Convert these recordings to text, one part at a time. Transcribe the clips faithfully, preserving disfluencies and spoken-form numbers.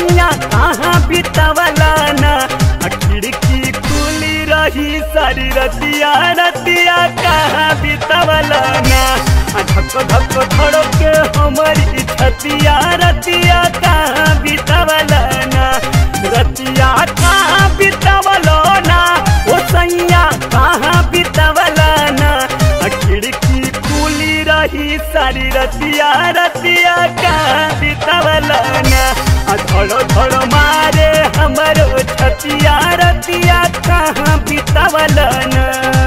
सैया कहाँ बितवलाना खिड़की खुली रही सारी रतिया रतिया कहाँ बितवलाना धक धक धड़के हमारी छतिया रतिया कहाँ बितवलाना रतिया कहाँ बितवलाना ओ सैया कहाँ बितवलाना खिड़की खुली रही सारी रतिया रतिया कहाँ बितवलाना धड़ धड़ मारे हमारो छतिया रतिया कहाँ बितवलाना।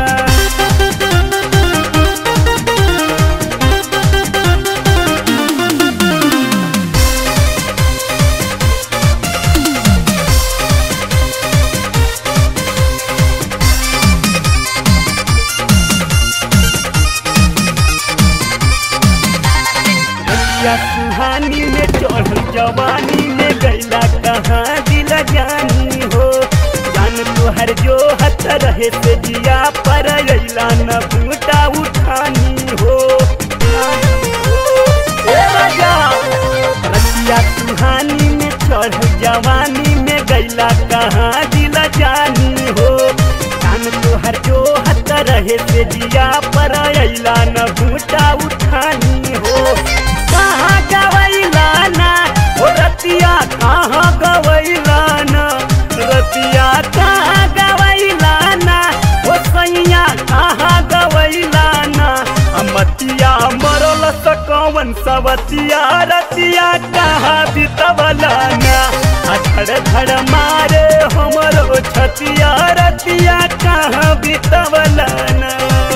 सुहानी में चढ़ल जवानी में गैला कहाँ दिल जानी हो जान तुहर जो हथ रहे से जिया पर अला न बूटा उठानी हो रतिया सुहानी में चढ़ल जवानी में गैला कहाँ दिल जानी हो जान तुहर जो हथ रहे से जिया पर अला न बूटा उठानी हो कहाँ गवैलाना ओ रतिया कहाँ गवैलाना रतिया कहाँ गवैलाना ओ सैया कहाँ गवैलाना मतिया मरल सकवन सवतिया रतिया कहाँ बितवलाना धड़ धड़ मारे हमरो छतिया रतिया कहाँ बितवलाना।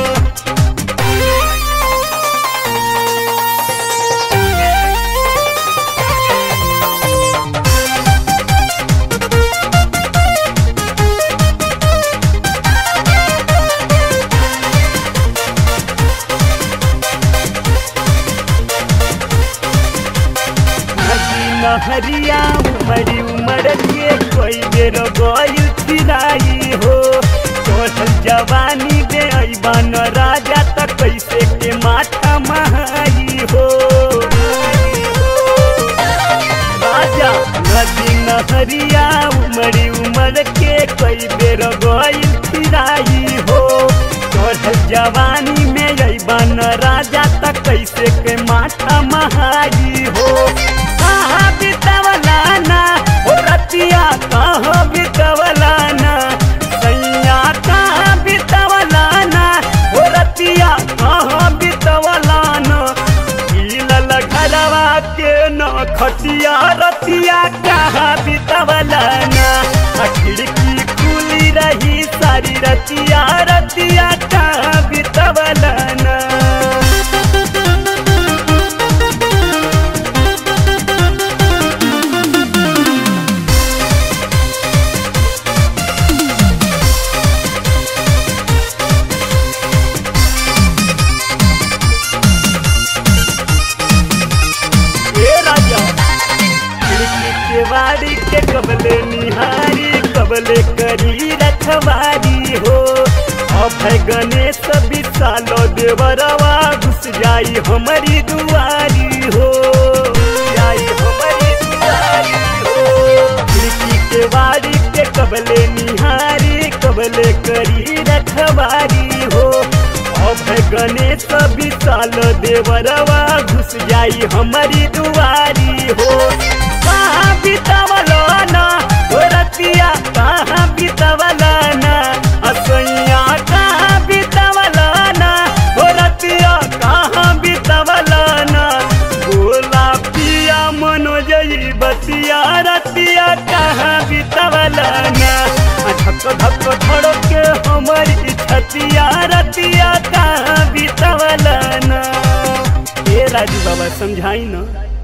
हरिया उमड़ी उमड़ के कोई बेर गई फिराई हो चढ़ल जवानी दे अबन राजा त कैसे के माथा महाई हो राजा नदी नहरिया उमड़ी उमड़ के कोई बेर गई फिराई हो चढ़ल जवानी में अबन राजा त कैसे के माथा महाई हो कहाँ बितवलाना ओ रतिया कहाँ बितवलाना सैया कहाँ बितवलाना ओ रतिया कहाँ बितवलाना गिलल घरवा के न खटिया रतिया कहाँ बितवलाना खिड़की खुली रही सारी रतिया रतिया कहाँ बितवलाना। के कबले निहारी कबले करी रखवारी हो अभय गणेश विशालो देवरवा घुस जाई हमारी दुआरी हो जाई हमारी दुआरी हो खिड़की के बारी के कबले निहारी कबले करी रखवारी हो अभय गणेश विशालो देवरवा घुस जाई हमारी दुआरी हो कहाँ बितवलाना ओ रतिया कहाँ बितवलाना असैया कहाँ बितवलाना ओ रतिया कहाँ बितवलाना बोला पिया मनोजई बतिया रतिया कहाँ बितवलाना धक धक धड़के हमारी छतिया रतिया कहाँ बितवलाना। ए राजू बाबा समझाई ना।